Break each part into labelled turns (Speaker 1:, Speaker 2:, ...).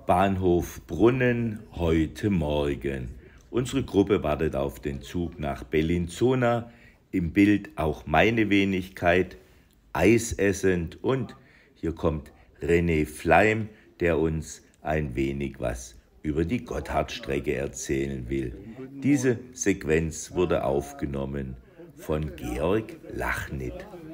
Speaker 1: Bahnhof Brunnen heute Morgen. Unsere Gruppe wartet auf den Zug nach Bellinzona. Im Bild auch meine Wenigkeit, Eis essend. Und hier kommt René Fleim, der uns ein wenig was über die Gotthardstrecke erzählen will. Diese Sequenz wurde aufgenommen von Georg Lachnit.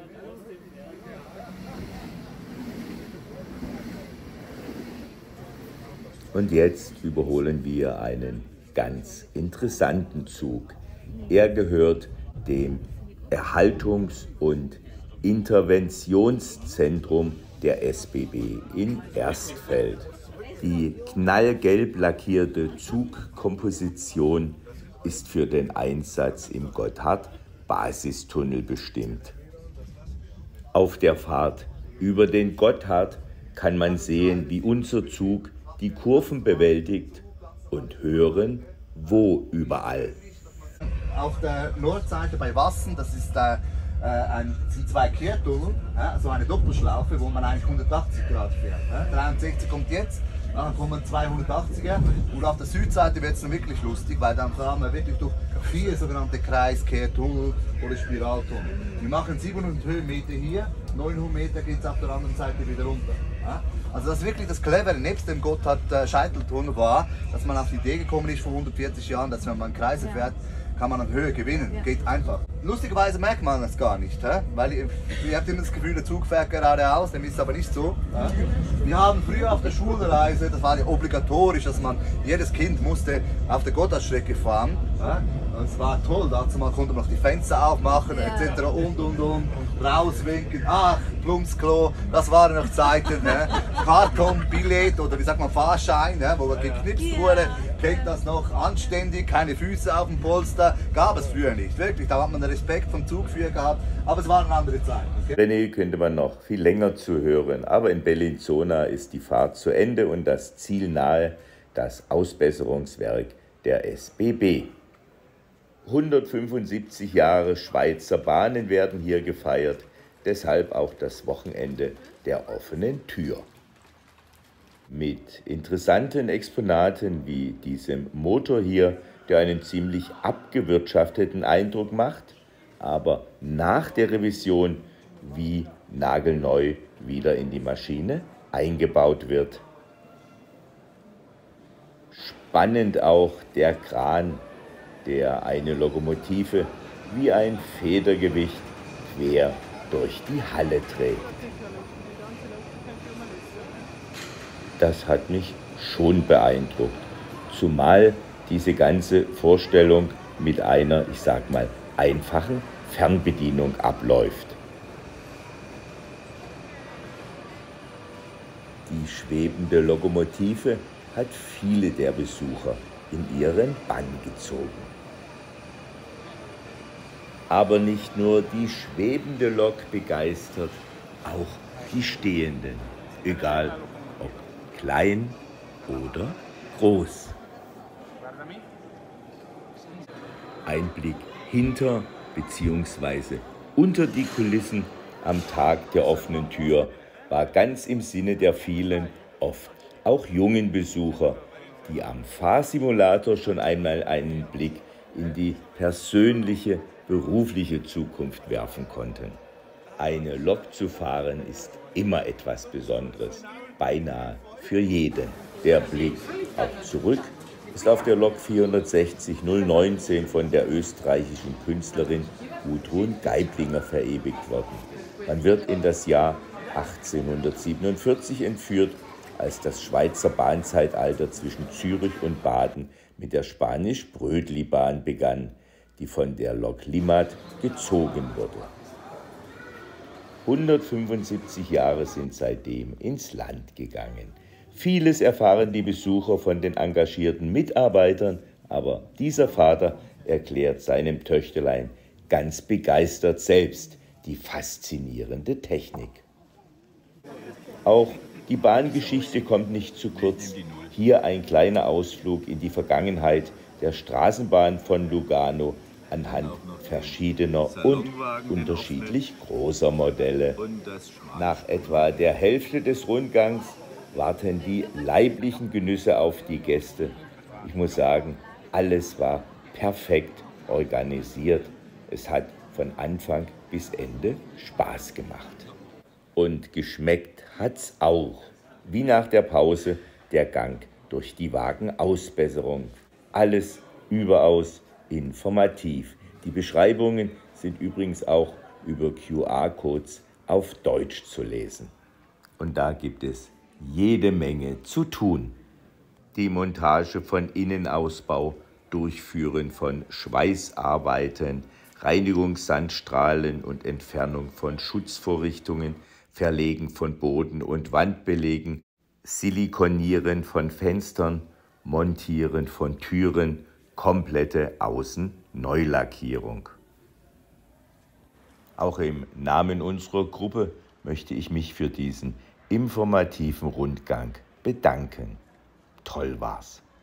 Speaker 1: Und jetzt überholen wir einen ganz interessanten Zug. Er gehört dem Erhaltungs- und Interventionszentrum der SBB in Erstfeld. Die knallgelb lackierte Zugkomposition ist für den Einsatz im Gotthard-Basistunnel bestimmt. Auf der Fahrt über den Gotthard kann man sehen, wie unser Zug die Kurven bewältigt und hören, wo überall.
Speaker 2: Auf der Nordseite bei Wassen, das ist sind zwei Kehrtunnel, so eine Doppelschlaufe, wo man eigentlich 180 Grad fährt. 63 kommt jetzt, dann kommen 280er und auf der Südseite wird es dann wirklich lustig, weil dann fahren wir wirklich durch 4 sogenannte Kreiskehrtunnel oder Spiraltunnel. Wir machen 700 Höhenmeter hier, 900 Meter geht es auf der anderen Seite wieder runter. Also das ist wirklich das Clevere, nebst dem Gotthard-Scheiteltunnel war, dass man auf die Idee gekommen ist vor 140 Jahren, dass wenn man Kreise fährt, kann man an Höhe gewinnen. Geht einfach. Lustigerweise merkt man das gar nicht, weil ihr habt immer das Gefühl, der Zug fährt geradeaus, dem ist aber nicht so. Wir haben früher auf der Schulreise, das war ja obligatorisch, dass man, jedes Kind musste auf der Gotthardstrecke fahren. Und es war toll, dazu konnte man noch die Fenster aufmachen, etc. und. Rauswinken, ach, Plumpsklo, das waren noch Zeiten. Kartonbillett oder wie sagt man, Fahrschein, wo geknipst wurde, kennt das noch, anständig, keine Füße auf dem Polster, gab es früher nicht, wirklich, da hat man den Respekt vom Zugführer gehabt, aber es waren andere Zeiten. Okay?
Speaker 1: René könnte man noch viel länger zuhören, aber in Bellinzona ist die Fahrt zu Ende und das Ziel nahe, das Ausbesserungswerk der SBB. 175 Jahre Schweizer Bahnen werden hier gefeiert, deshalb auch das Wochenende der offenen Tür. Mit interessanten Exponaten wie diesem Motor hier, der einen ziemlich abgewirtschafteten Eindruck macht, aber nach der Revision wie nagelneu wieder in die Maschine eingebaut wird. Spannend auch der Kran, der eine Lokomotive wie ein Federgewicht quer durch die Halle trägt. Das hat mich schon beeindruckt, zumal diese ganze Vorstellung mit einer, ich sag mal, einfachen Fernbedienung abläuft. Die schwebende Lokomotive hat viele der Besucher in ihren Bann gezogen. Aber nicht nur die schwebende Lok begeistert, auch die stehenden, egal ob klein oder groß. Ein Blick hinter bzw. unter die Kulissen am Tag der offenen Tür war ganz im Sinne der vielen, oft auch jungen Besucher, die am Fahrsimulator schon einmal einen Blick in die persönliche, berufliche Zukunft werfen konnten. Eine Lok zu fahren ist immer etwas Besonderes, beinahe für jeden. Der Blick auch zurück ist auf der Lok 460 019 von der österreichischen Künstlerin Gudrun Geiblinger verewigt worden. Man wird in das Jahr 1847 entführt, als das Schweizer Bahnzeitalter zwischen Zürich und Baden mit der Spanisch-Brödli-Bahn begann, die von der Lok Limmat gezogen wurde. 175 Jahre sind seitdem ins Land gegangen. Vieles erfahren die Besucher von den engagierten Mitarbeitern, aber dieser Vater erklärt seinem Töchterlein ganz begeistert selbst die faszinierende Technik. Auch die Bahngeschichte kommt nicht zu kurz. Hier ein kleiner Ausflug in die Vergangenheit der Straßenbahn von Lugano anhand verschiedener und unterschiedlich großer Modelle. Nach etwa der Hälfte des Rundgangs warten die leiblichen Genüsse auf die Gäste. Ich muss sagen, alles war perfekt organisiert. Es hat von Anfang bis Ende Spaß gemacht. Und geschmeckt hat's auch, wie nach der Pause der Gang durch die Wagenausbesserung. Alles überaus informativ. Die Beschreibungen sind übrigens auch über QR-Codes auf Deutsch zu lesen. Und da gibt es jede Menge zu tun. Die Montage von Innenausbau, Durchführen von Schweißarbeiten, Reinigungssandstrahlen und Entfernung von Schutzvorrichtungen, Verlegen von Boden- und Wandbelegen, Silikonieren von Fenstern, Montieren von Türen, komplette Außenneulackierung. Auch im Namen unserer Gruppe möchte ich mich für diesen informativen Rundgang bedanken. Toll war's.